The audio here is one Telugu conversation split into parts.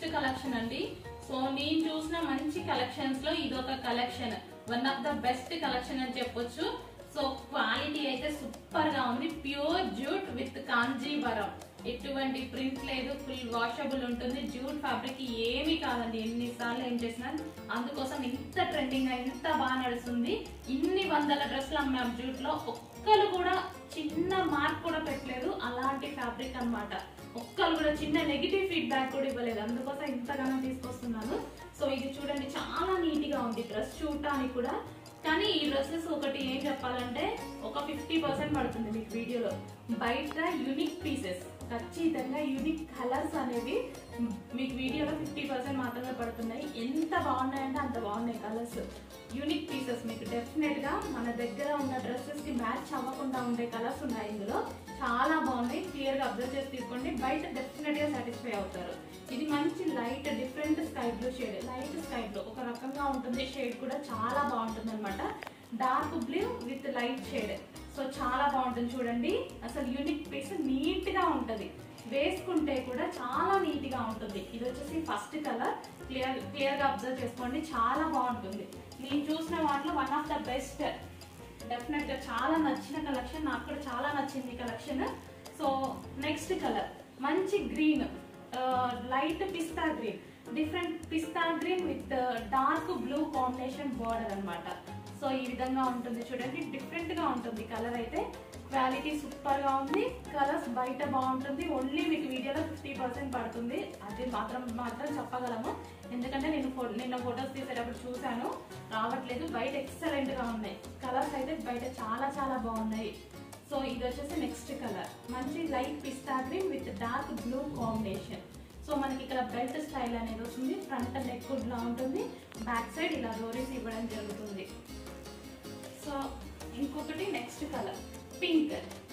కలెక్షన్ అండి. సో నేను చూసిన మంచి కలెక్షన్స్ లో ఇదొక collection, one of the best collection అని చెప్పొచ్చు. సో క్వాలిటీ అయితే సూపర్ గా ఉంది. ప్యూర్ జూట్ విత్ కాంజీవరం, ఎటువంటి ప్రింట్ లేదు, ఫుల్ వాషబుల్ ఉంటుంది. జూట్ ఫ్యాబ్రిక్ ఏమీ కాదండి, ఎన్నిసార్లు ఏం చేసినా. అందుకోసం ఇంత ట్రెండింగ్ గా ఇంత బాగా నడుస్తుంది. ఇన్ని వందల డ్రెస్సులు అమ్మాం జూట్ లో, ఒక్కరు కూడా చిన్న మార్క్ కూడా పెట్టలేదు. అలాంటి ఫ్యాబ్రిక్ అన్నమాట. ఒక్కరు కూడా చిన్న నెగిటివ్ ఫీడ్బ్యాక్ కూడా ఇవ్వలేదు. అందుకోసం ఇంతగానో తీసుకొస్తున్నాను. సో ఇది చూడండి, చాలా నీట్ గా ఉంది డ్రెస్ చూడటానికి కూడా. కానీ ఈ డ్రెస్సెస్ ఒకటి ఏం చెప్పాలంటే ఒక 50% పడుతుంది మీకు వీడియోలో. బయట యూనిక్ పీసెస్, ఖచ్చితంగా యూనిక్ కలర్స్ అనేవి మీకు వీడియోలో 50% మాత్రమే పడుతున్నాయి. ఎంత బాగున్నాయంటే అంత బాగున్నాయి కలర్స్. యూనిక్ పీసెస్ మీకు డెఫినెట్ గా మన దగ్గర ఉన్న డ్రెస్సెస్ కి మ్యాచ్ అవ్వకుండా ఉండే కలర్స్ ఉన్నాయి ఇందులో. చాలా బాగున్నాయి, క్లియర్ గా అబ్జర్వ్ చేసి తీసుకోండి. బయట డెఫినెట్ గా సాటిస్ఫై అవుతారు. ఇది మంచి light different sky blue shade, light sky blue ఒక రకంగా ఉంటుంది. షేడ్ కూడా చాలా బాగుంటుంది అనమాట. Dark blue with light shade. So చాలా బాగుంటుంది చూడండి. అసలు యూనిక్ పీస్, నీట్ గా ఉంటది, వేసుకుంటే కూడా చాలా నీట్ గా ఉంటుంది. ఇది వచ్చేసి ఫస్ట్ కలర్. క్లియర్ గా అబ్జర్వ్ చేసుకోండి, చాలా బాగుంటుంది. నేను చూసిన వాటిలో one of the best. Definite గా చాలా నచ్చిన కలెక్షన్, నాకు కూడా చాలా నచ్చింది కలెక్షన్. సో నెక్స్ట్ కలర్ మంచి green, light pista green, different pista green with dark blue combination border అన్నమాట. సో ఈ విధంగా ఉంటుంది చూడండి, డిఫరెంట్ గా ఉంటుంది కలర్ అయితే. క్వాలిటీ సూపర్ గా ఉంది. కలర్స్ బయట బాగుంటుంది, ఓన్లీ మీకు వీడియోలో 50% పడుతుంది. అది మాత్రం చెప్పగలము, ఎందుకంటే నేను నిన్న ఫొటోస్ తీసేటప్పుడు చూసాను, రావట్లేదు. బయట ఎక్సలెంట్ గా ఉన్నాయి కలర్స్ అయితే, బయట చాలా చాలా బాగున్నాయి. సో ఇది వచ్చేసి నెక్స్ట్ కలర్, మంచి light pista green with dark blue combination. So మనకి ఇక్కడ బెల్ట్ స్టైల్ అనేది వస్తుంది. ఫ్రంట్ నెక్ లా ఉంటుంది, బ్యాక్ సైడ్ ఇలా డోరీస్ ఇవ్వడం జరుగుతుంది. సో ఇంకొకటి నెక్స్ట్ కలర్ పింక్,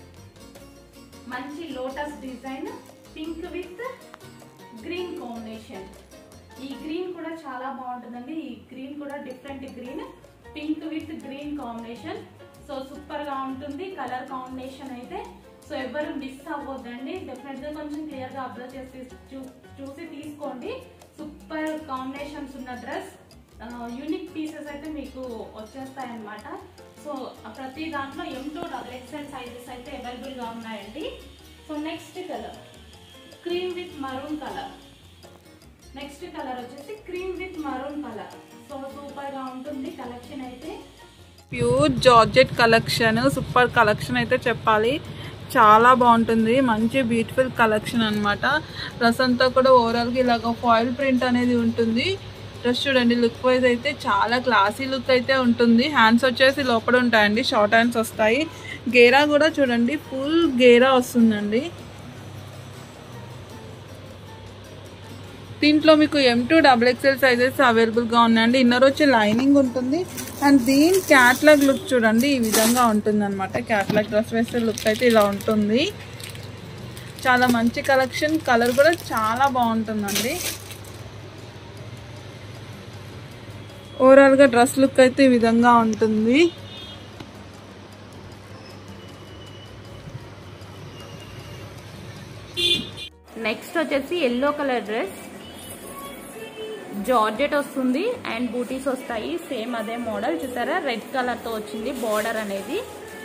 మంచి lotus design, pink with green combination. ఈ గ్రీన్ కూడా చాలా బాగుంటుందండి. ఈ గ్రీన్ కూడా different green, pink with green combination. So super గా ఉంటుంది కలర్ కాంబినేషన్ అయితే. సో ఎవరు మిస్ అవ్వద్దండి, డెఫినెట్ గా కొంచెం క్లియర్ గా అబ్జర్వ్ చేసి చూసి తీసుకోండి. సూపర్ కాంబినేషన్స్ ఉన్న డ్రెస్, యూనిక్ పీసెస్ అయితే మీకు వచ్చేస్తాయి అన్నమాట. సో ప్రతి దాంట్లో M2 XXL సైజెస్ అయితే అవైలబుల్ గా ఉన్నాయండి. So next colour cream with maroon colour. Next colour వచ్చేసి cream with maroon colour. So super గా ఉంటుంది కలెక్షన్ అయితే. Pure georgette collection, super collection అయితే చెప్పాలి. చాలా బాగుంటుంది, మంచి బ్యూటిఫుల్ కలెక్షన్ అనమాట. డ్రెస్ అంతా కూడా ఓవరాల్గా ఇలాగ ఫాయిల్ ప్రింట్ అనేది ఉంటుంది. డ్రెస్ చూడండి, లుక్ వైజ్ అయితే చాలా క్లాసీ లుక్ అయితే ఉంటుంది. హ్యాండ్స్ వచ్చేసి లోపల ఉంటాయండి, షార్ట్ హ్యాండ్స్ వస్తాయి. గేరా కూడా చూడండి, ఫుల్ గేరా వస్తుందండి. దీంట్లో మీకు M2 XXL సైజెస్ అవైలబుల్గా ఉన్నాయండి. ఇన్నర్ వచ్చి లైనింగ్ ఉంటుంది. అండ్ దీని క్యాట్లాగ్ లుక్ చూడండి, ఈ విధంగా ఉంటుంది అనమాట. క్యాట్లాగ్ డ్రెస్ వేసే లుక్ అయితే ఇలా ఉంటుంది. చాలా మంచి కలెక్షన్, కలర్ కూడా చాలా బాగుంటుందండి. ఓవరాల్గా డ్రెస్ లుక్ అయితే ఈ విధంగా ఉంటుంది. నెక్స్ట్ వచ్చేసి ఎల్లో కలర్ డ్రెస్, జార్జెట్ వస్తుంది అండ్ బూటీస్ వస్తాయి. సేమ్ అదే మోడల్ చూసారా, రెడ్ కలర్ తో వచ్చింది బార్డర్ అనేది.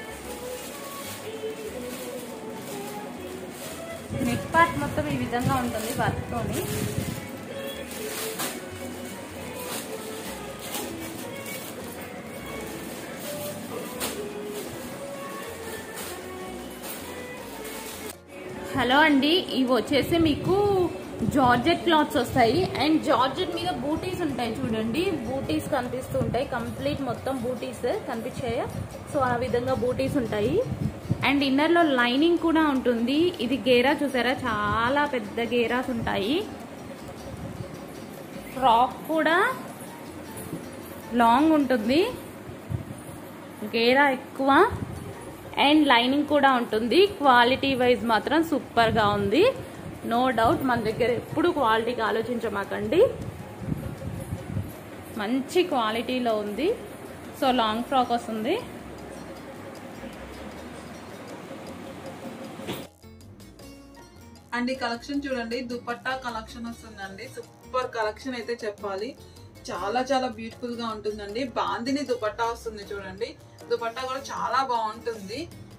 నెక్ పార్ట్ మొత్తం ఈ విధంగా ఉంటుంది వర్క్ తోని. హలో అండి, ఇవి వచ్చేసి మీకు జార్జెట్ క్లాత్స్ వస్తాయి అండ్ జార్జెట్ మీద బూటీస్ ఉంటాయి చూడండి. బూటీస్ కనిపిస్తూ ఉంటాయి, కంప్లీట్ మొత్తం బూటీస్ కనిపించాయా. సో ఆ విధంగా బూటీస్ ఉంటాయి అండ్ ఇన్నర్ లో లైనింగ్ కూడా ఉంటుంది. ఇది గేరా చూసారా, చాలా పెద్ద గేరాస్ ఉంటాయి. ఫ్రాక్ కూడా లాంగ్ ఉంటుంది, గేరా ఎక్కువ అండ్ లైనింగ్ కూడా ఉంటుంది. క్వాలిటీ వైజ్ మాత్రం సూపర్ గా ఉంది, నో డౌట్. మన దగ్గర ఎప్పుడు క్వాలిటీకి ఆలోచించమాకండి, మంచి క్వాలిటీలో ఉంది. సో లాంగ్ ఫ్రాక్ వస్తుంది. అండ్ ఈ కలెక్షన్ చూడండి, దుపట్టా కలెక్షన్ వస్తుందండి. సూపర్ కలెక్షన్ అయితే చెప్పాలి. చాలా చాలా బ్యూటిఫుల్ గా ఉంటుందండి. బాందిని దుపట్టా వస్తుంది చూడండి. దుపట్టా కూడా చాలా బాగుంటుంది.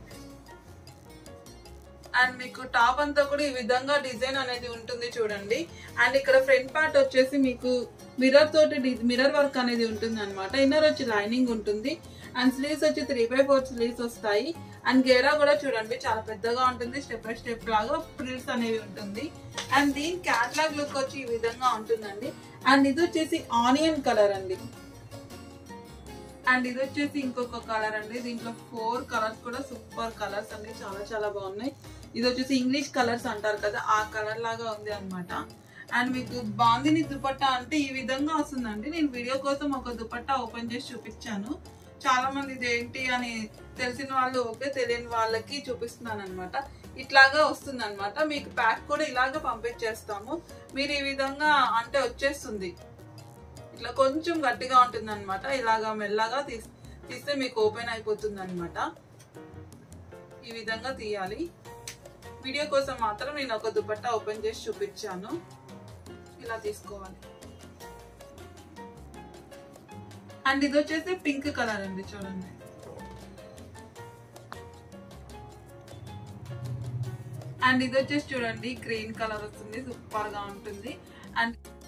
అండ్ మీకు టాప్ అంతా కూడా ఈ విధంగా డిజైన్ అనేది ఉంటుంది చూడండి. అండ్ ఇక్కడ ఫ్రంట్ పార్ట్ వచ్చేసి మీకు మిర్రర్ తోటి మిర్రర్ వర్క్ అనేది ఉంటుంది అనమాట. ఇన్నర్ వచ్చి లైనింగ్ ఉంటుంది. అండ్ స్లీవ్స్ వచ్చి 3/4 స్లీవ్స్ వస్తాయి. అండ్ గేరా కూడా చూడండి చాలా పెద్దగా ఉంటుంది. స్టెప్ బై స్టెప్ లాగా ఫ్రిల్స్ అనేవి ఉంటుంది. అండ్ దీని క్యాట్లాగ్ లుక్ వచ్చి ఈ విధంగా ఉంటుందండి. అండ్ ఇది వచ్చేసి ఆనియన్ కలర్ అండి. అండ్ ఇది వచ్చేసి ఇంకొక కలర్ అండి. దీంట్లో 4 కలర్స్ కూడా సూపర్ కలర్స్ అండి. చాలా చాలా బాగున్నాయి. ఇది వచ్చేసి ఇంగ్లీష్ కలర్స్ అంటారు కదా, ఆ కలర్ లాగా ఉంది అనమాట. అండ్ మీకు బాందిని దుపట్టా అంటే ఈ విధంగా వస్తుందండి. నేను వీడియో కోసం ఒక దుపట్టా ఓపెన్ చేసి చూపించాను. చాలా మంది ఇది ఏంటి అని తెలిసిన వాళ్ళు ఓకే, తెలియని వాళ్ళకి చూపిస్తున్నాను అనమాట. ఇట్లాగా వస్తుంది అనమాట. మీకు ప్యాక్ కూడా ఇలాగా పంపించేస్తాము. మీరు ఈ విధంగా అంటే వచ్చేస్తుంది. ఇట్లా కొంచెం గట్టిగా ఉంటుంది అనమాట. ఇలాగా మెల్లగా తీస్తే మీకు ఓపెన్ అయిపోతుంది అనమాట. ఈ విధంగా తీయాలి. వీడియో కోసం మాత్రం నేను ఒక దుపట్టా ఓపెన్ చేసి చూపించాను. ఇలా తీసుకోవాలి. అండ్ ఇది వచ్చేసి పింక్ కలర్ అండి చూడండి. అండ్ ఇది వచ్చేసి చూడండి గ్రీన్ కలర్ వస్తుంది. సూపర్ గా ఉంటుంది. అండ్